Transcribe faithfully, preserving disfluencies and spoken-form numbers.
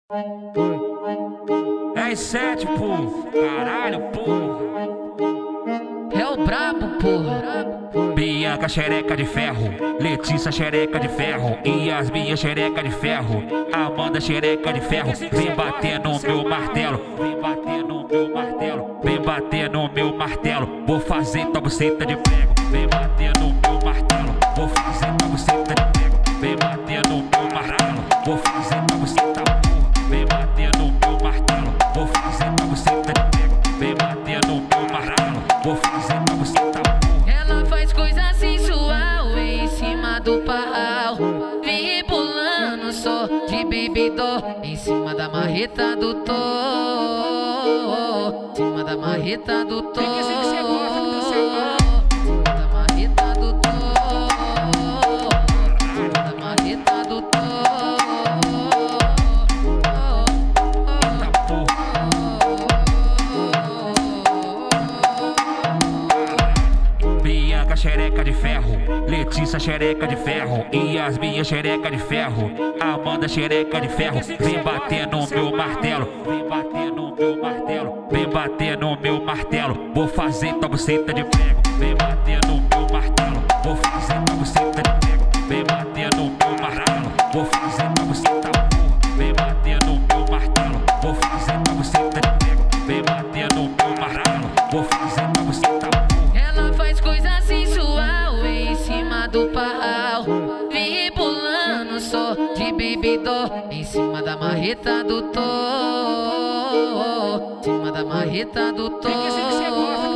É sete, pô. Caralho, porra. É o brabo, porra. Bianca xereca de ferro, Letícia xereca de ferro, Yasmin xereca de ferro, Amanda xereca de ferro. Vem bater no meu martelo, vem bater no meu martelo, vem bater no meu martelo. Vou fazer tua buceta de prego, vem bater no meu martelo. Vou fazer tua buceta de prego, vem bater no meu martelo. Vou fazer tua buceta porra, vem bater no meu martelo. Vou fazer tua buceta de prego, vem bater no meu martelo. Vou fazer tua buceta porra. Ela faz coisa sensual em cima do parral, vem pulando só de bebidó em cima da marreta do Thor, em cima da marreta do Thor, em cima da marreta do Thor, em cima da marreta do Thor. Bianca xereca de ferro, Letícia xereca de ferro, Yasmin xereca de ferro, Amanda xereca de ferro. Vem bater no meu martelo, vem bater no meu martelo, vem bater no meu martelo. Vou fazer tua buceta de prego, vem bater no meu martelo. Vou fazer tua buceta de prego, vem bater no meu martelo. Vou fazer tua buceta porra, vem bater no meu martelo. Vou fazer tua buceta de prego, vem bater no meu martelo. Vou fazer tua buceta porra. Ela faz coisa sensual em cima do parral, vem pulando só de bebidó em cima da marreta do Thor, em cima da marreta do Thor.